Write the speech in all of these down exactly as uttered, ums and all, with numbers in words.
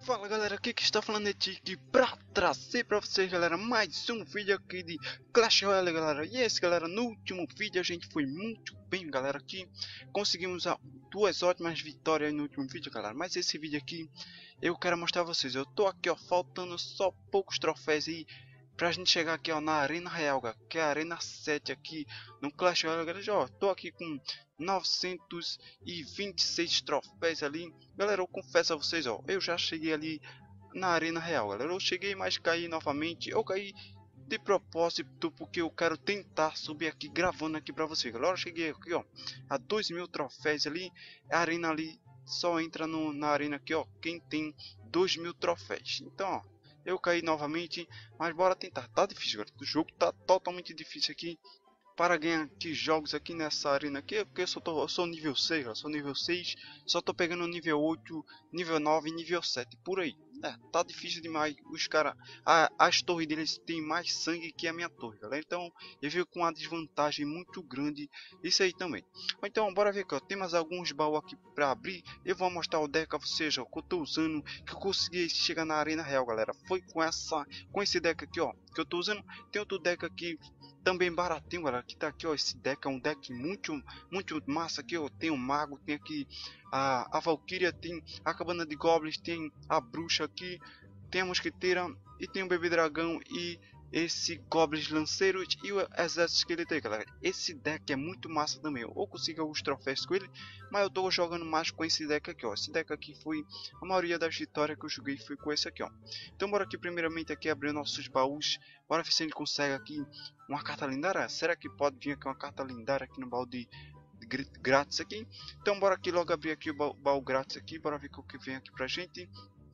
Fala galera, aqui que está falando é Tiki pra trazer pra vocês galera mais um vídeo aqui de Clash Royale galera. E esse galera, no último vídeo a gente foi muito bem galera aqui. Conseguimos duas ótimas vitórias no último vídeo galera. Mas esse vídeo aqui eu quero mostrar a vocês. Eu tô aqui ó, faltando só poucos troféus aí pra gente chegar aqui ó na Arena Real, galera, que é a Arena sete aqui no Clash Royale galera. Já ó, tô aqui com novecentos e vinte e seis troféus ali. Galera, eu confesso a vocês, ó, eu já cheguei ali na Arena Real, galera. Eu cheguei, mas caí novamente. Eu caí de propósito porque eu quero tentar subir aqui gravando aqui pra vocês. Galera, eu cheguei aqui, ó, a dois mil troféus ali. A arena ali só entra no, na arena aqui, ó, quem tem dois mil troféus. Então, ó, eu caí novamente, mas bora tentar. Tá difícil, galera. O jogo tá totalmente difícil aqui para ganhar aqui jogos aqui nessa arena aqui, porque eu só tô, eu sou nível seis, eu sou nível seis, só tô pegando nível oito, nível nove e nível sete, por aí. É, tá difícil demais, os caras, as torres deles têm mais sangue que a minha torre, galera, então eu vi com uma desvantagem muito grande isso aí também. Então bora ver que ó, temos alguns baús aqui para abrir, eu vou mostrar o deck a vocês, ó, que eu tô usando, que eu consegui chegar na arena real, galera, foi com essa, com esse deck aqui, ó, que eu tô usando. Tem outro deck aqui também baratinho, galera, que tá aqui, ó, esse deck é um deck muito, muito massa aqui, ó, tem o Mago, tem aqui a, a Valkyria, tem a Cabana de Goblins, tem a Bruxa aqui, tem a Mosqueteira e tem o Bebê Dragão e esse Goblins Lanceiros e o Exército Esqueleto aí, galera. Esse deck é muito massa também, eu consegui alguns troféus com ele, mas eu tô jogando mais com esse deck aqui, ó, esse deck aqui foi, a maioria das vitórias que eu joguei foi com esse aqui, ó. Então bora aqui primeiramente aqui abrir nossos baús, bora ver se a gente consegue aqui uma carta lendária. Será que pode vir aqui uma carta lendária aqui no baú de, de grátis aqui? Então bora aqui logo abrir aqui o baú, baú grátis aqui, bora ver o que vem aqui pra gente.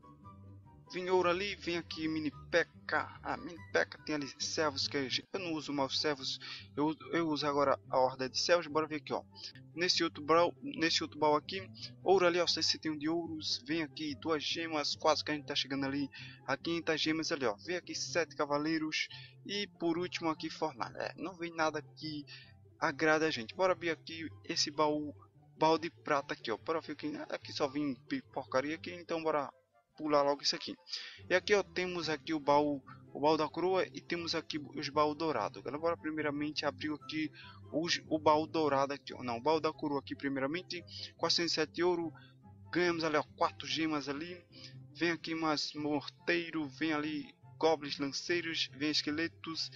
Vem ouro ali, vem aqui mini P.E.K.K.A. Ah, mini P.E.K.K.A tem ali servos que eu não uso mais servos, eu, eu uso agora a horda de servos. Bora ver aqui ó, nesse outro baú, nesse outro baú aqui, ouro ali ó, sessenta e um de ouros, vem aqui duas gemas, quase que a gente tá chegando ali a quinhentas gemas ali ó, vem aqui sete cavaleiros e por último aqui fornalha. É, não vem nada que agrada a gente. Bora ver aqui esse baú, baú de prata aqui ó, bora ver aqui, aqui só vem porcaria aqui, então bora pular logo isso aqui. E aqui ó, temos aqui o baú, o baú da coroa e temos aqui os baús dourados. Agora primeiramente abrir aqui os, o baú dourado aqui, ó. Não, o baú da coroa aqui primeiramente, quatrocentos e sete ouro, ganhamos ali ó, quatro gemas ali. Vem aqui mais morteiro, vem ali goblins lanceiros, vem esqueletos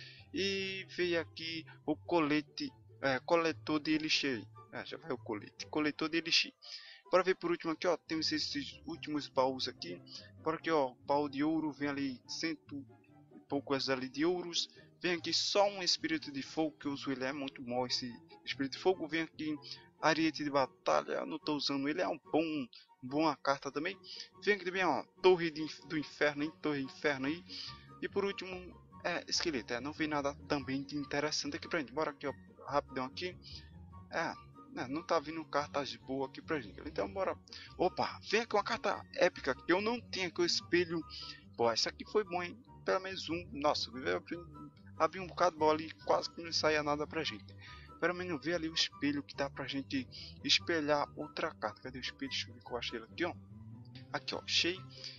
e vem aqui o colete, é, coletor de elixir. Ah, já vai o colete, coletor de elixir. Bora ver por último aqui ó, temos esses últimos baús aqui. Bora aqui ó, baú de ouro, vem ali cento e poucos ali de ouros. Vem aqui só um espírito de fogo que eu uso, ele é muito bom esse espírito de fogo. Vem aqui ariete de batalha, eu não estou usando ele, é um bom, boa carta também. Vem aqui também ó, torre de, do inferno, hein? Torre inferno aí. E por último é esqueleto, é, não vem nada também de interessante aqui pra gente. Bora aqui ó, rapidão aqui. É, não, não tá vindo cartas boas aqui pra gente. Então bora. Opa, vem aqui uma carta épica que eu não tinha, que o espelho. Pô, essa aqui foi bom, hein? Pelo menos um. Nossa, abri um bocado de bola ali, quase que não saía nada pra gente. Pelo menos ver ali o espelho que dá pra gente espelhar outra carta. Cadê o espelho? Deixa eu ver que eu achei ele aqui, ó. Aqui, ó, achei.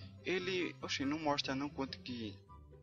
Ele. Oxe, não mostra não quanto que.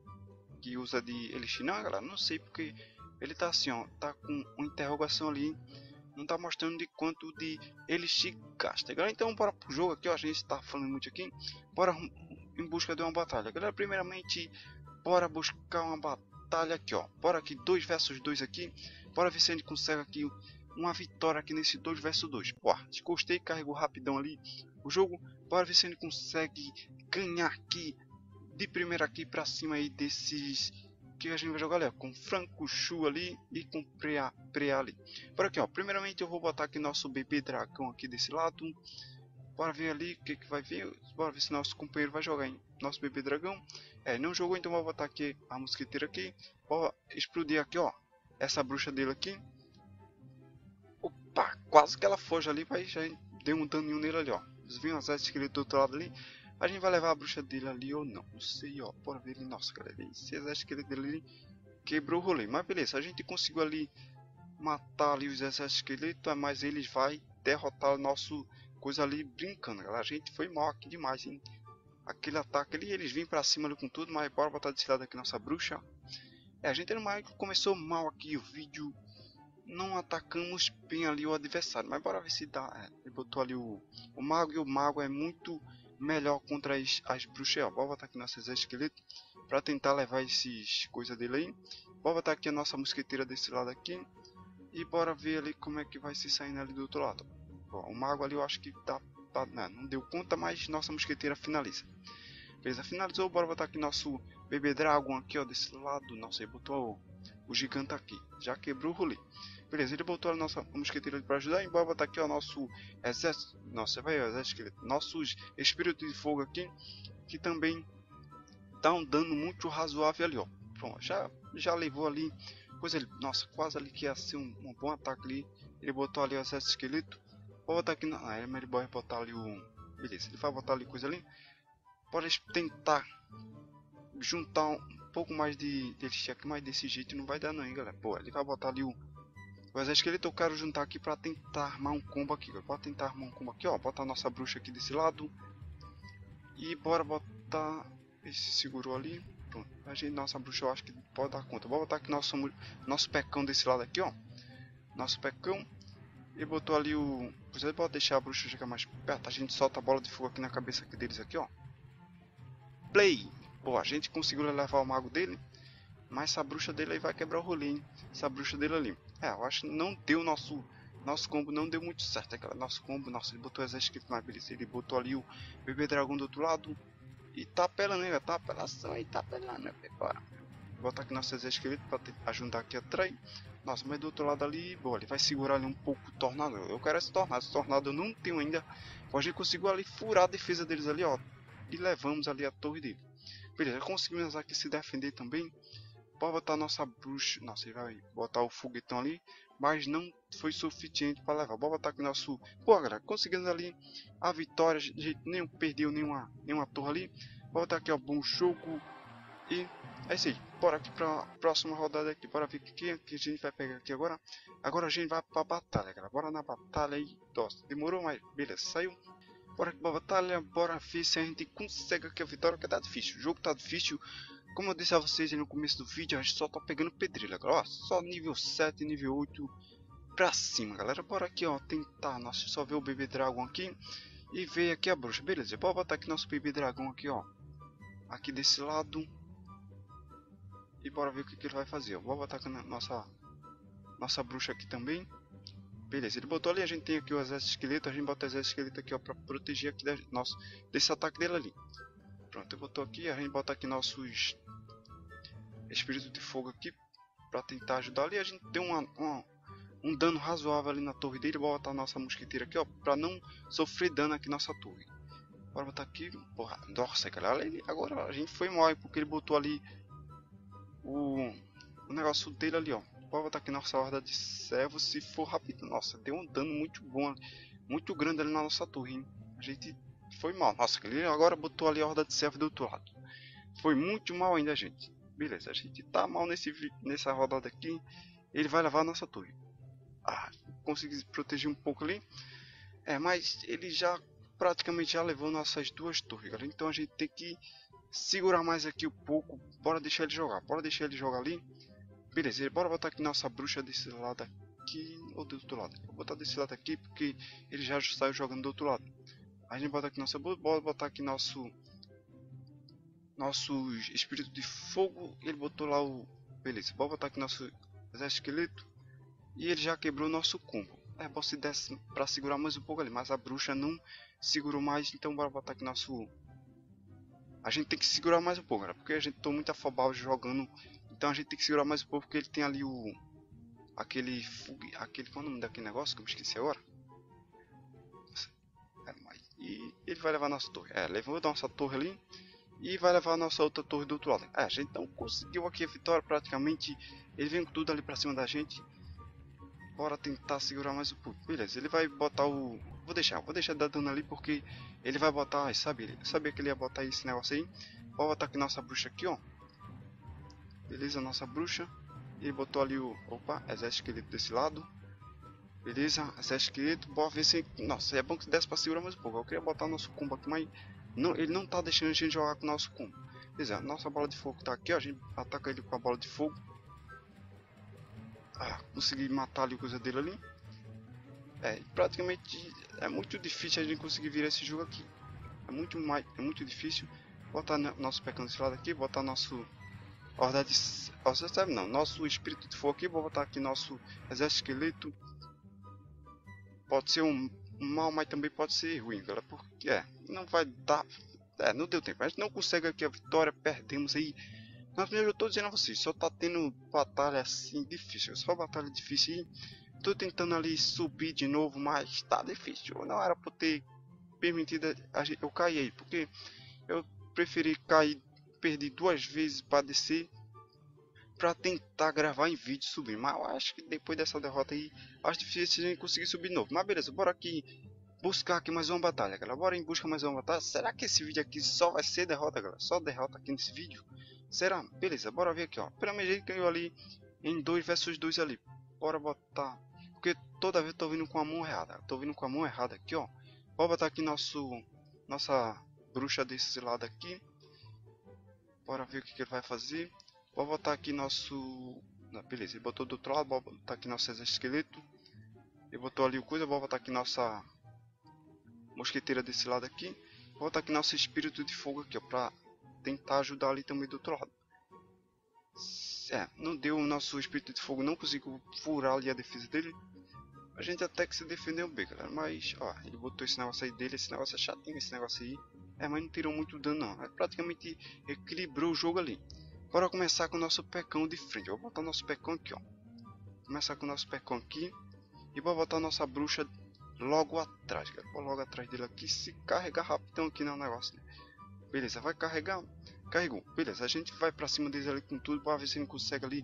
Que usa de elixir. Não, galera, não sei porque ele tá assim, ó. Tá com uma interrogação ali. Não tá mostrando de quanto de elixir gasta, galera. Então bora pro jogo aqui, ó. A gente tá falando muito aqui. Bora em busca de uma batalha, galera. Primeiramente, bora buscar uma batalha aqui, ó. Bora aqui, dois versus dois aqui. Bora ver se a gente consegue aqui uma vitória aqui nesse dois versus dois. Pô, gostei, carregou rapidão ali o jogo. Bora ver se a gente consegue ganhar aqui de primeira aqui pra cima aí desses que a gente vai jogar ali, ó, com Franco Chu ali e com Prea, Prea ali. Por aqui, ó, primeiramente eu vou botar aqui nosso bebê dragão aqui desse lado. Bora ver ali o que que vai vir. Bora ver se nosso companheiro vai jogar, hein? Nosso bebê dragão. É, não jogou, então vou botar aqui a mosqueteira aqui. Vou explodir aqui, ó, essa bruxa dele aqui. Opa, quase que ela foge ali, mas já deu um daninho nele ali, ó. Vem um exército esqueleto do outro lado ali. A gente vai levar a bruxa dele ali ou não, não sei, ó, bora ver ele. Nossa, galera, esse exército esqueleto dele quebrou o rolê, mas beleza, a gente conseguiu ali matar ali os exércitos esqueletos, mas eles vai derrotar o nosso coisa ali brincando, galera. A gente foi mal aqui demais, hein? aquele ataque ali, eles vêm pra cima ali com tudo, mas bora botar desse lado aqui nossa bruxa. É, a gente no Mago começou mal aqui o vídeo, não atacamos bem ali o adversário, mas bora ver se dá. É, ele botou ali o, o Mago, e o Mago é muito melhor contra as, as bruxas. Ó, bora botar aqui nosso exército esqueleto pra tentar levar esses coisas dele aí. Bora botar aqui a nossa mosqueteira desse lado aqui. E bora ver ali como é que vai se saindo ali do outro lado. Bom, o mago ali eu acho que tá, tá não, não deu conta, mas nossa mosqueteira finaliza. Beleza, finalizou. Bora botar aqui nosso bebê dragon aqui, ó, desse lado. Nossa, ele botou o, o gigante aqui. Já quebrou o rolê. Beleza, ele botou a nossa mosqueteira para ajudar. E bora botar aqui, ó, nosso exército. Nossa, vai, o exército. Nossos espíritos de fogo aqui, que também dá um dano muito razoável ali, ó. Pronto, já, já levou ali. Pois ele, nossa, quase ali que ia ser um, um bom ataque ali. Ele botou ali o exército esqueleto. Vou botar aqui na. Ah, ele vai botar ali o. Beleza, ele vai botar ali coisa ali. Pode tentar juntar um pouco mais de elixir aqui, mas desse jeito não vai dar não, hein, galera. Pô, ele vai botar ali o. O exército esqueleto eu quero juntar aqui pra tentar armar um combo aqui. Pode tentar armar um combo aqui, ó. Botar a nossa bruxa aqui desse lado. E bora botar. Esse segurou ali. Pronto, a gente, nossa bruxa eu acho que pode dar conta. Vou botar aqui nosso, nosso pecão desse lado aqui, ó. Nosso pecão. E botou ali o... Você pode deixar a bruxa chegar mais perto. A gente solta a bola de fogo aqui na cabeça aqui deles aqui, ó. Play! Pô, a gente conseguiu levar o mago dele. Mas essa bruxa dele aí vai quebrar o rolê, hein. Essa bruxa dele ali. É, eu acho que não deu nosso... Nosso combo não deu muito certo. Aquela, nosso combo, nossa, ele botou o exército mais beleza. Ele botou ali o bebê dragão do outro lado. E tá apelando, né? Tá apelação aí, tá apelando, né? Bora. Vou botar aqui nosso exército esqueleto pra ajudar aqui atrás. Nossa, mas do outro lado ali, boa, ele vai segurar ali um pouco o tornado. Eu quero esse tornado, esse tornado eu não tenho ainda. A gente conseguiu ali furar a defesa deles ali, ó. E levamos ali a torre dele. Beleza, conseguimos aqui se defender também. Pode botar a nossa bruxa. Nossa, ele vai botar o foguetão ali. Mas não foi suficiente para levar. Vou botar aqui nosso... Pô, galera, conseguimos ali a vitória. A gente nem perdeu nenhuma, nenhuma torre ali. Vou botar aqui, ó, bom jogo. E é isso aí. Bora aqui para a próxima rodada aqui. Bora ver o que, que a gente vai pegar aqui agora. Agora a gente vai para a batalha, galera. Bora na batalha aí. Nossa, demorou, mas beleza, saiu. Bora aqui para a batalha. Bora ver se a gente consegue aqui a vitória, que tá difícil. O jogo tá difícil. Como eu disse a vocês aí no começo do vídeo, a gente só tá pegando pedreira, galera. Ó, só nível sete, nível oito pra cima, galera. Bora aqui, ó, tentar. Nossa, só ver o bebê dragão aqui e ver aqui a bruxa. Beleza, bora botar aqui nosso bebê dragão aqui, ó. Aqui desse lado. E bora ver o que, que ele vai fazer. Ó. Vou botar aqui na nossa, nossa bruxa aqui também. Beleza, ele botou ali, a gente tem aqui o exército esqueleto. A gente bota o exército esqueleto aqui, ó, pra proteger aqui da, nosso, desse ataque dele ali. Pronto, eu botou aqui, a gente bota aqui nossos espíritos de fogo aqui para tentar ajudar ali. A gente tem uma, uma, um dano razoável ali na torre dele. Vou botar a nossa mosqueteira aqui, ó, para não sofrer dano aqui na nossa torre. Bora botar aqui, porra, nossa, galera, ele, agora a gente foi mal porque ele botou ali o, o negócio dele ali, ó. Bora botar aqui nossa horda de servos, se for rápido. Nossa, deu um dano muito bom, muito grande ali na nossa torre, hein? A gente foi mal. Nossa, ele agora botou ali a horda de servo do outro lado. Foi muito mal ainda, gente. Beleza, a gente tá mal nesse, nessa rodada aqui. Ele vai levar a nossa torre. Ah, consegui proteger um pouco ali. É, mas ele já praticamente já levou nossas duas torres, galera. Então a gente tem que segurar mais aqui um pouco. Bora deixar ele jogar. Bora deixar ele jogar ali. Beleza, bora botar aqui nossa bruxa desse lado aqui. Ou do outro lado. Vou botar desse lado aqui porque ele já saiu jogando do outro lado. A gente bota aqui nossa bruxa. Bora botar aqui nosso... Nosso espírito de fogo. Ele botou lá o... Beleza, bora botar aqui nosso exército esqueleto. E ele já quebrou o nosso combo. É bom se desse pra segurar mais um pouco ali. Mas a bruxa não segurou mais. Então bora botar aqui nosso... A gente tem que segurar mais um pouco, galera. Porque a gente tô muito afobado jogando. Então a gente tem que segurar mais um pouco. Porque ele tem ali o... Aquele... Aquele... Qual é o nome daquele negócio que eu me esqueci agora? E ele vai levar a nossa torre. É, levou a nossa torre ali. E vai levar a nossa outra torre do outro lado. É, a gente não conseguiu aqui a vitória praticamente. Ele vem com tudo ali pra cima da gente. Bora tentar segurar mais um pouco. Beleza, ele vai botar o... Vou deixar, vou deixar dar dano ali porque ele vai botar... Sabe, eu sabia que ele ia botar esse negócio aí. Vou botar aqui nossa bruxa aqui, ó. Beleza, nossa bruxa. Ele botou ali o... Opa, exército esqueleto desse lado. Beleza, exército esqueleto. Bora ver se... Nossa, é bom que desse pra segurar mais um pouco. Eu queria botar nosso combo aqui, mas Não, ele não tá deixando a gente jogar com o nosso combo. Beleza, nossa bola de fogo tá aqui, ó. A gente ataca ele com a bola de fogo. Ah, consegui matar ali a coisa dele ali. É, praticamente é muito difícil a gente conseguir virar esse jogo aqui. É muito mais, é muito difícil. Botar nosso pecado desse lado aqui, botar nosso horda de, você sabe não, nosso espírito de fogo aqui, vou botar aqui nosso exército esqueleto. Pode ser um mal, mas também pode ser ruim, galera, porque é, não vai dar, é, não deu tempo. A gente não consegue aqui a vitória, perdemos aí. Mas eu tô dizendo a vocês, só tá tendo batalha assim difícil, só batalha difícil aí. Tô tentando ali subir de novo, mas tá difícil. Não era por ter permitido a gente, eu cair aí, porque eu preferi cair, perdi duas vezes para descer, para tentar gravar em vídeo subir. Mas eu acho que depois dessa derrota aí, acho difícil a gente conseguir subir de novo. Mas beleza, bora aqui buscar aqui mais uma batalha, galera. Bora em busca mais uma batalha. Será que esse vídeo aqui só vai ser derrota, galera? Só derrota aqui nesse vídeo? Será? Beleza, bora ver aqui, ó. Primeiro ele ganhou ali em dois versus dois ali. Bora botar, porque toda vez eu tô vindo com a mão errada. Tô vindo com a mão errada aqui, ó. Bora botar aqui nosso nossa bruxa desse lado aqui. Bora ver o que, que ele vai fazer. Vou botar aqui nosso... Não, beleza, ele botou do outro lado. Vou botar aqui nosso exoesqueleto. Ele botou ali o coisa. Vou botar aqui nossa mosqueteira desse lado aqui. Vou botar aqui nosso espírito de fogo aqui, ó, pra tentar ajudar ali também do outro lado. É, não deu o nosso espírito de fogo, não conseguiu furar ali a defesa dele. A gente até que se defendeu bem, galera, mas ó, ele botou esse negócio aí dele, esse negócio é chatinho, esse negócio aí. É, mas não tirou muito dano não, é, praticamente equilibrou o jogo ali. Bora começar com o nosso pecão de frente. Eu vou botar o nosso pecão aqui, ó. Começar com o nosso pecão aqui. E vou botar a nossa bruxa logo atrás, galera. Vou logo atrás dele aqui, se carregar rapidão aqui no negócio, né? Beleza, vai carregar. Carregou. Beleza, a gente vai pra cima deles ali com tudo, para ver se ele consegue ali.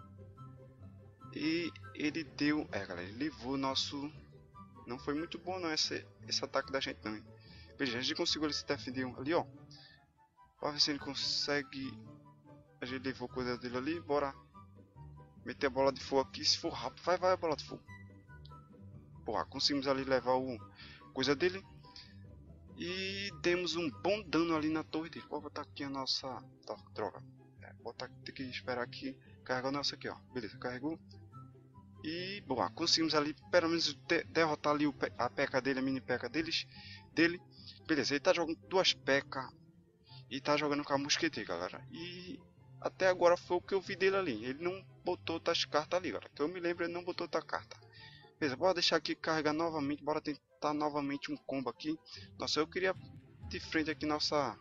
E ele deu... É, galera, ele levou o nosso... Não foi muito bom não esse, esse ataque da gente não, hein? Beleza, a gente conseguiu se defender ali, ó. Para ver se ele consegue... A gente levou coisa dele ali, bora meter a bola de fogo aqui, se for rápido, vai, vai a bola de fogo. Porra, conseguimos ali levar o coisa dele. E demos um bom dano ali na torre dele. Vou botar aqui a nossa... Tá, droga. É, botar, tem que esperar aqui, carregar o nosso aqui, ó. Beleza, carregou. E, boa, conseguimos ali, pelo menos, de derrotar ali o, a peca dele, a mini peca deles, dele. Beleza, ele tá jogando duas pecas e tá jogando com a mosqueteira, galera. E até agora foi o que eu vi dele ali. Ele não botou outras cartas ali, galera. Que eu me lembro, ele não botou outra carta. Beleza, bora deixar aqui carregar novamente, bora tentar novamente um combo aqui. Nossa, eu queria de frente aqui nossa...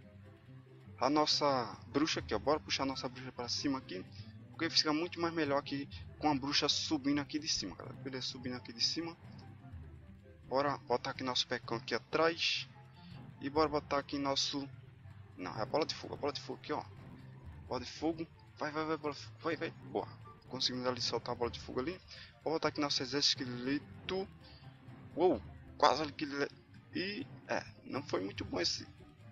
A nossa bruxa aqui, ó. Bora puxar a nossa bruxa para cima aqui. Porque fica muito mais melhor aqui com a bruxa subindo aqui de cima, galera. Beleza, subindo aqui de cima. Bora botar aqui nosso pecão aqui atrás. E bora botar aqui nosso... Não, é a bola de fogo, a bola de fogo aqui, ó. Bola de fogo. Vai, vai, vai, bola de fogo. Vai, vai. Boa. Conseguimos ali soltar a bola de fogo ali. Vou botar aqui nosso exército esqueleto. Uou, quase ali que ele... E, é, não foi muito bom esse...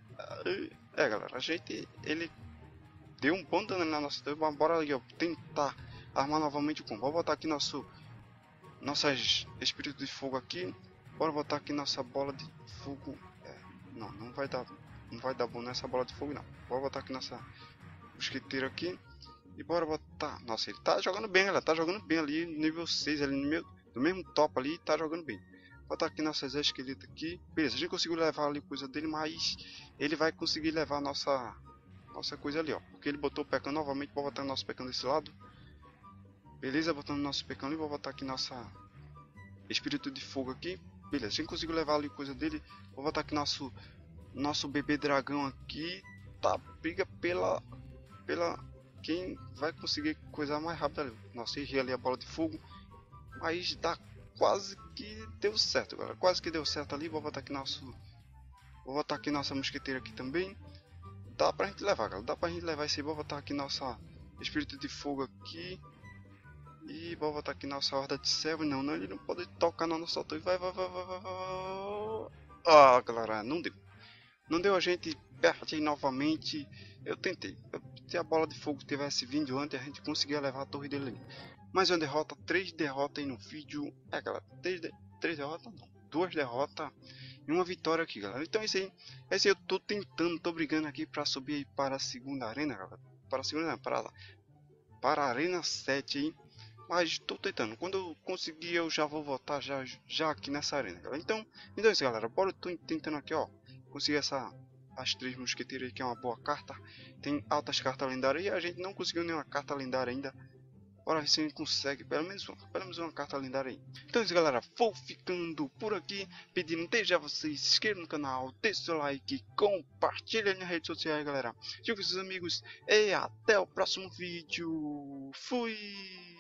É, galera, a gente... Ele... Deu um bom dano na nossa torre, mas bora ali, ó, tentar armar novamente o combo. Vou botar aqui nosso nossas espírito de fogo aqui. Bora botar aqui nossa bola de fogo. É, não, não vai dar, não vai dar bom nessa bola de fogo não. Bora botar aqui nossa mosqueteira aqui e bora botar. Nossa, ele tá jogando bem, ela tá jogando bem ali, nível seis ali no meu, do mesmo top ali, tá jogando bem. Vou botar aqui nosso exército esqueleto aqui. Beleza, a gente conseguiu levar ali coisa dele, mas ele vai conseguir levar a nossa Nossa coisa ali, ó. Porque ele botou o pecão novamente. Vou botar o nosso pecão desse lado. Beleza, botando nosso pecão ali. Vou botar aqui nossa espírito de fogo aqui. Beleza, a gente conseguiu levar ali coisa dele. Vou botar aqui nosso Nosso bebê dragão aqui. Tá, briga pela Pela quem vai conseguir coisa mais rápida ali. Nossa, errei ali a bola de fogo. Mas dá quase que deu certo, galera. Quase que deu certo ali. Vou botar aqui nosso Vou botar aqui nossa mosqueteira aqui também. Dá pra gente levar, galera. Dá pra gente levar esse. Vou botar aqui nossa espírito de fogo aqui. E vou botar aqui nossa horda de servo. Não, não, ele não pode tocar na nossa torre. Vai, vai, vai, vai, vai, vai. Ah, galera, não deu. Não deu, a gente perde novamente. Eu tentei. Se a bola de fogo tivesse vindo antes, a gente conseguia levar a torre dele ali. Mais uma derrota, três derrotas aí no vídeo. É, galera, três, de... três derrotas não. Duas derrotas e uma vitória aqui, galera. Então esse aí, esse aí eu tô tentando, tô brigando aqui pra subir aí para a segunda arena, galera. Para a segunda, para lá. Para a arena sete aí. Mas tô tentando. Quando eu conseguir, eu já vou voltar já, já aqui nessa arena, galera. Então, então é isso, galera. Bora, eu tô tentando aqui, ó. Conseguir essa... As três mosqueteiras aí, que é uma boa carta. Tem altas cartas lendárias e a gente não conseguiu nenhuma carta lendária ainda. Bora ver se a gente consegue pelo menos uma, pelo menos uma carta lendária aí. Então é isso, galera, vou ficando por aqui, pedindo desde já vocês se inscrevam no canal, deixe seu like, compartilhem nas redes sociais, galera, divulgue com seus amigos e até o próximo vídeo. Fui!